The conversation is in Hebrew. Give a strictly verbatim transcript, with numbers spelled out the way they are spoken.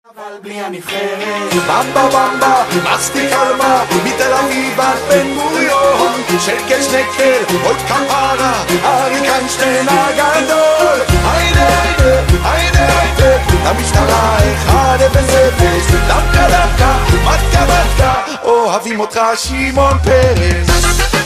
אבל בלי הנבחרת במבה במבה, מסטיק אלמה, מתל אביב עד בן גוריון, שקל שנקל, עוד כפרה, אריק איינשטיין הגדול. היידה היידה, היידה היידה, המשטרה אחד אפס אפס, דווקא דווקא, מתקה מתקה, אוהבים אותך שמעון פרס.